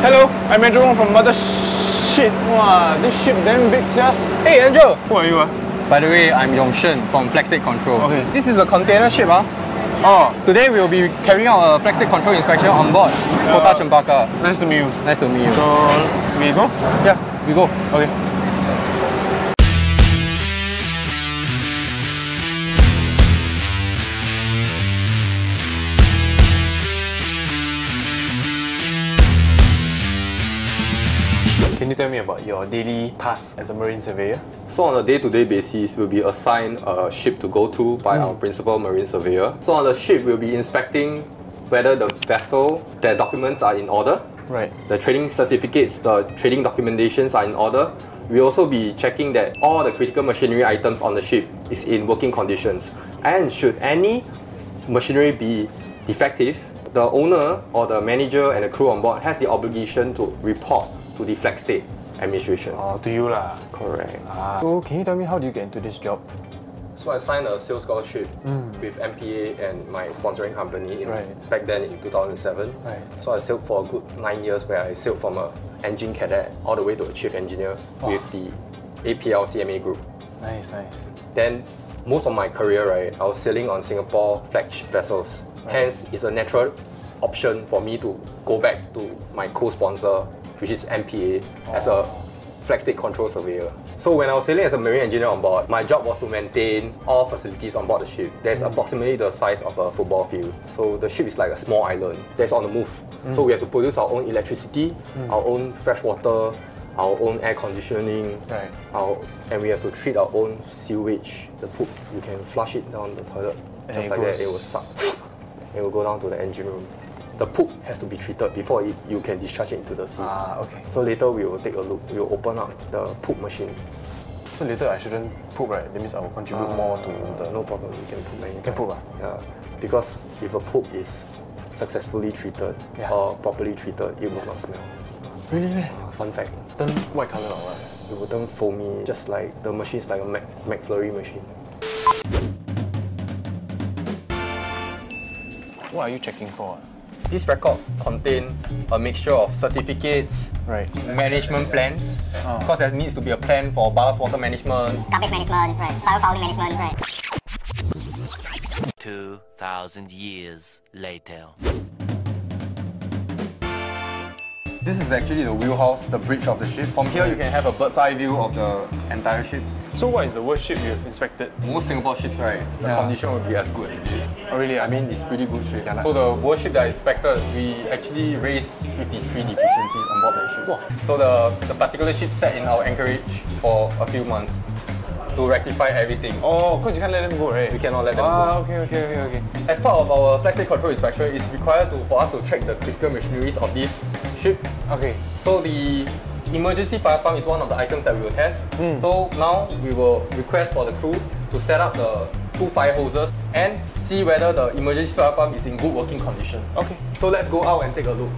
Hello, I'm Andrew Wong from Mothership. Wow, this ship damn big, yeah. Hey Andrew, who are you? By the way, I'm Yongshen from Flag State Control. Okay. This is a container ship. Oh, Today we'll be carrying out a Flag State Control inspection on board Kota Cempaka. nice to meet you. Nice to meet you. So, we go? Yeah, we go. Okay. Can you tell me about your daily tasks as a marine surveyor? So on a day-to-day basis, we'll be assigned a ship to go to by our principal marine surveyor. So on the ship, we'll be inspecting whether the vessel, their documents are in order. Right. The trading certificates, the trading documentations are in order. We'll also be checking that all the critical machinery items on the ship is in working conditions. And should any machinery be defective, the owner or the manager and the crew on board has the obligation to report to the Flag State administration. Oh, to you lah. Correct. So, can you tell me how do you get into this job? So I signed a sales scholarship with MPA and my sponsoring company back then in 2007. Right. So I sailed for a good 9 years where I sailed from a engine cadet all the way to a chief engineer with the APL CMA group. Nice, nice. Then most of my career, I was sailing on Singapore flagship vessels. Hence, it's a natural option for me to go back to my co-sponsor, which is MPA, as a Flag State Control surveyor. So when I was sailing as a marine engineer on board, my job was to maintain all facilities on board the ship. There's approximately the size of a football field. So the ship is like a small island that's on the move. So we have to produce our own electricity, our own fresh water, our own air conditioning, and we have to treat our own sewage, the poop. You can flush it down the toilet. Just like that, it will suck. It will go down to the engine room. The poop has to be treated before you can discharge it into the sea. Okay. So later we will take a look. We will open up the poop machine. So later I shouldn't poop, right? That means I will contribute more to the... No problem, you can poop anytime. Can poop, Yeah. Because if a poop is successfully treated or properly treated, it will not smell. Really? Fun fact. Turn white color or what? It will turn foamy, just like the machine is like a McFlurry machine. What are you checking for? These records contain a mixture of certificates, management plans, because there needs to be a plan for ballast water management, garbage management, biofouling management, 2,000 years later. This is actually the wheelhouse, the bridge of the ship. From here, you can have a bird's eye view of the entire ship. So what is the worst ship you've inspected? Most Singapore ships, the condition will be as good as this. Oh really? I mean, it's pretty good shape. So the worst ship that I inspected, we actually raised 53 deficiencies on board that ship. Wow. So the particular ship sat in our anchorage for a few months to rectify everything. Oh, because you can't let them go, right? We cannot let them go. Okay. As part of our Flag State Control inspection, it's required for us to check the critical machineries of this ship. Okay. So the emergency fire pump is one of the items that we will test. So now we will request for the crew to set up the 2 fire hoses and see whether the emergency fire pump is in good working condition. Okay. So let's go out and take a look.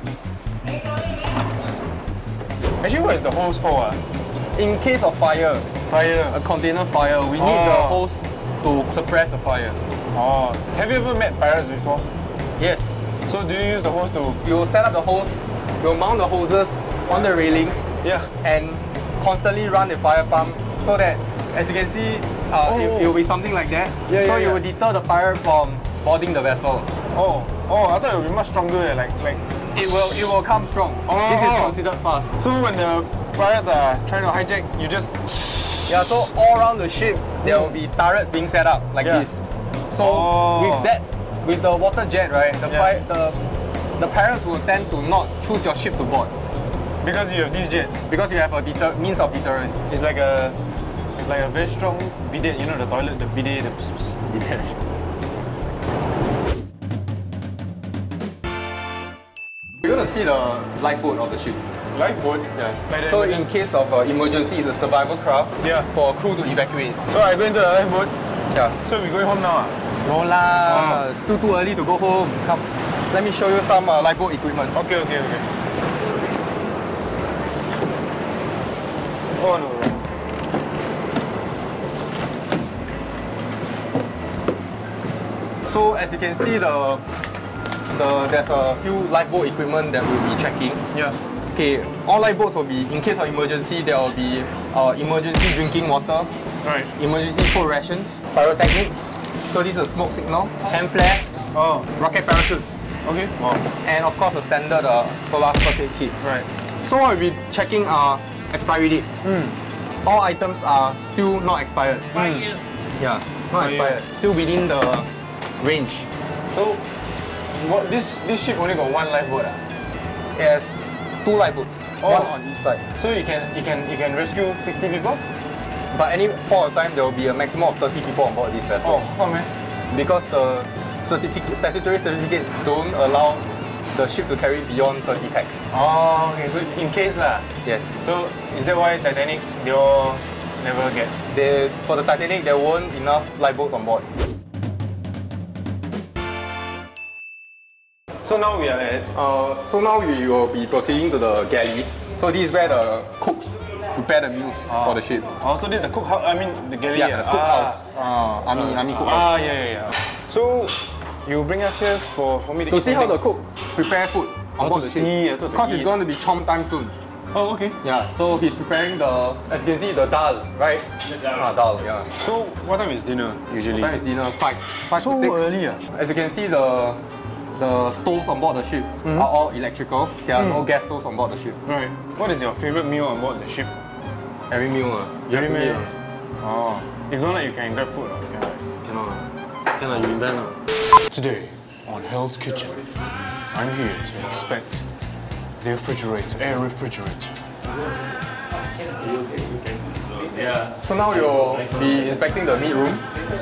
Actually, what is the hose for? In case of fire, a container fire, we need the hose to suppress the fire. Oh. Have you ever met pirates before? Yes. So do you use the hose to... You will set up the hose, you'll mount the hoses on the railings and constantly run the fire pump so that, as you can see, it will be something like that. So it will deter the pirate from boarding the vessel. Oh, I thought it would be much stronger, like... It will come strong. This is considered fast. So when the pirates are trying to hijack, you just... Yeah, so all around the ship, there will be turrets being set up like this. So with the water jet, the pirates will tend to not choose your ship to board. Because you have these jets? Because you have a means of deterrence. It's like a very strong bidet, you know, the toilet, the bidet, the bidet. You're going to see the lifeboat of the ship. Lifeboat? Yeah. So in case of emergency, it's a survival craft for a crew to evacuate. So I go into the lifeboat? Yeah. So we're going home now? No lah, it's too early to go home. Come, let me show you some lifeboat equipment. Okay. Oh no. So as you can see, there's a few lifeboat equipment that we'll be checking. Okay, all lifeboats will be, in case of emergency, there will be emergency drinking water, Right. emergency food rations, pyrotechnics. So this is a smoke signal, hand flares, Oh. rocket parachutes, Okay. Wow. and of course a standard solar first aid kit. Right. So what we'll be checking are expiry dates. All items are still not expired. Yeah, not expired. Still within the range. So, what this ship only got one lifeboat? It has 2 lifeboats, Oh. one on each side. So you can rescue 60 people? But any point of time, there will be a maximum of 30 people on board this vessel. Oh, man. Because the statutory certificate don't allow the ship to carry beyond 30 packs. Oh, okay. So in case lah. Yes. So is that why Titanic they all never get? For the Titanic, there weren't enough lifeboats on board. So now we are at. So now we will be proceeding to the galley. So this is where the cooks prepare the meals for the ship. Oh, so this is the cook house. I mean the galley. Yeah, the cookhouse. Army cookhouse. Yeah. So you bring us here for me to To eat see how the something? cook prepare food on board to the ship. see, I thought to Because it's eat. going to be chom time soon. Oh, okay. Yeah, so he's preparing the, as you can see, the dal, right? Dal, yeah. So what time is dinner usually? What time is dinner? 5 So to 6. early ah? As you can see, the stoves on board the ship are all electrical. There are no gas stoves on board the ship. Right. What is your favorite meal on board the ship? Every meal, you have to Every eat. meal? Oh. If not, you can grab food. You can, You invent. Today on Hell's Kitchen, I'm here to inspect the air refrigerator. So now you'll be inspecting the meat room.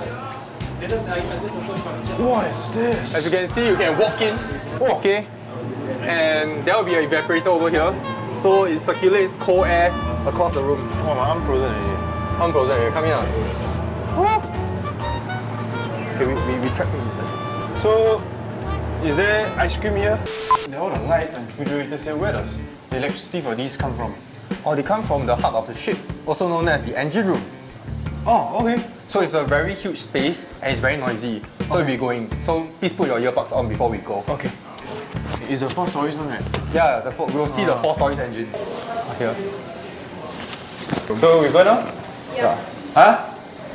What is this? As you can see, you can walk in, okay, and there will be an evaporator over here. So it circulates cold air across the room. Oh, my arm frozen already. Unfrozen, come here. Okay, we track him inside. So, is there ice cream here? There are all the lights and refrigerators here. Where does the electricity for these come from? Oh, they come from the heart of the ship, also known as the engine room. Oh, okay. So it's a very huge space and it's very noisy. So we'll be going. So please put your earplugs on before we go. Okay. Is the 4 stories one, right? Yeah, we'll see the 4 stories engine here. So we go now? Yeah. Huh?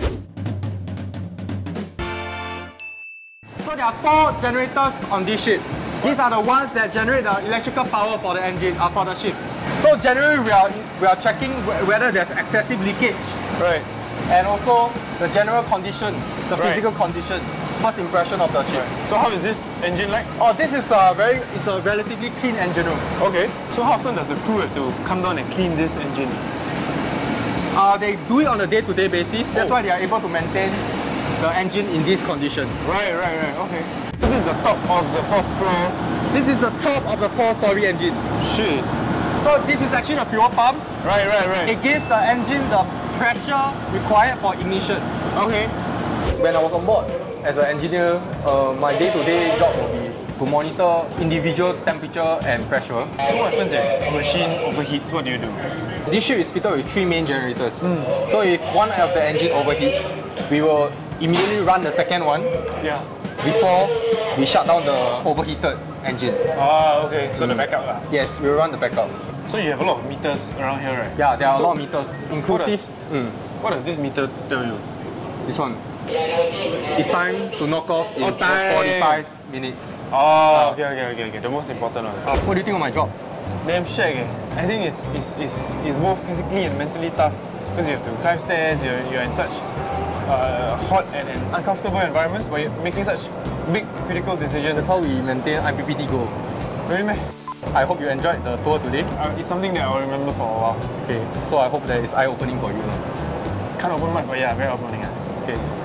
So there are 4 generators on this ship. These are the ones that generate the electrical power for the engine, for the ship. So generally we are checking whether there's excessive leakage. Right. And also the general condition, the Right. physical condition, first impression of the ship. So how is this engine like? Oh, this is it's a relatively clean engine room. Okay. So how often does the crew have to come down and clean this engine? They do it on a day-to-day basis. That's why they are able to maintain the engine in this condition. Right. Okay. So this is the top of the 4th floor. This is the top of the 4-story engine. Shit. So this is actually a fuel pump. Right. It gives the engine the pressure required for ignition. Okay. When I was on board as an engineer, my day-to-day job will be to monitor individual temperature and pressure. So what happens if a machine overheats? What do you do? This ship is fitted with 3 main generators. So if one of the engine overheats, we will immediately run the second one Yeah. before we shut down the overheated engine. Ah, okay. So the backup lah. Yes, we will run the backup. So you have a lot of meters around here, right? Yeah, there are So a lot of meters, inclusive. What does this meter tell you? This one. It's time to knock off in Oh, time. 45 minutes. Oh, okay. The most important one. What do you think of my job? Damn shag eh. I think it's both physically and mentally tough because you have to climb stairs, you're in such hot and uncomfortable environments, but you're making such big critical decisions. That's how we maintain IPPT goal. Really, meh? I hope you enjoyed the tour today. It's something that I'll remember for a while. Okay, so I hope that it's eye-opening for you. Can't open much, but yeah, very opening. Okay.